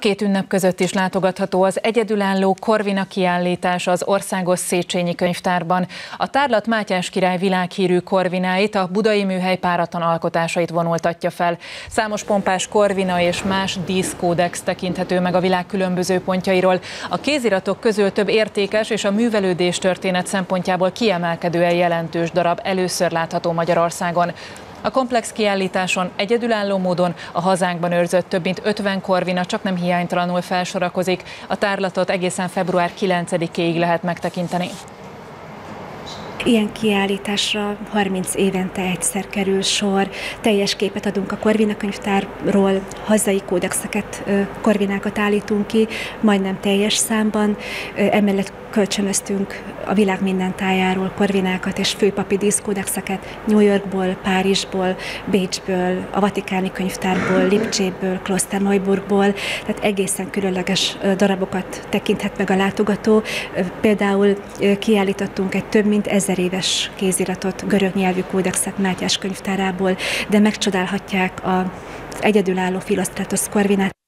két ünnep között is látogatható az egyedülálló Corvina kiállítás az Országos Széchenyi Könyvtárban. A tárlat Mátyás király világhírű Corvináit, a budai műhely páratlan alkotásait vonultatja fel. Számos pompás Corvina és más díszkódex tekinthető meg a világ különböző pontjairól. A kéziratok közül több értékes és a művelődés történet szempontjából kiemelkedően jelentős darab először látható Magyarországon. A komplex kiállításon egyedülálló módon a hazánkban őrzött több mint 50 Corvina csaknem hiánytalanul felsorakozik. A tárlatot egészen február 9-éig lehet megtekinteni. Ilyen kiállításra 30 évente egyszer kerül sor. Teljes képet adunk a Corvina könyvtárról, hazai kódexeket, Corvinákat állítunk ki, majdnem teljes számban. Emellett kölcsönöztünk a világ minden tájáról Corvinákat és főpapi díszkódexeket New Yorkból, Párizsból, Bécsből, a Vatikáni könyvtárból, Lipcséből, Klosterneuburgból, tehát egészen különleges darabokat tekinthet meg a látogató. Például kiállítottunk egy több mint 1000 éves kéziratot, görög nyelvű kódexet Mátyás könyvtárából, de megcsodálhatják az egyedülálló Philostratos Corvinát.